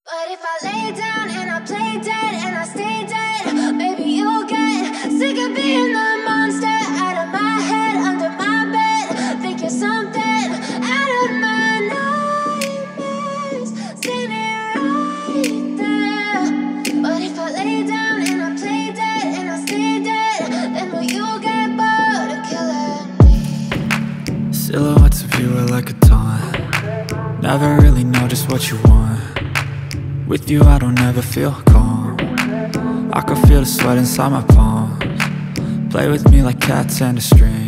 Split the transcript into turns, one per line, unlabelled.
But if I lay down and I play dead and I stay dead, maybe you'll get sick of being the monster out of my head, under my bed. Think you're something out of my nightmares, standing right there. But if I lay down and I play dead and I stay dead, then will you get bored of killing me?
Silhouettes of you are like a taunt. Never really know just what you want. With you I don't ever feel calm. I can feel the sweat inside my palms. Play with me like cats and a string.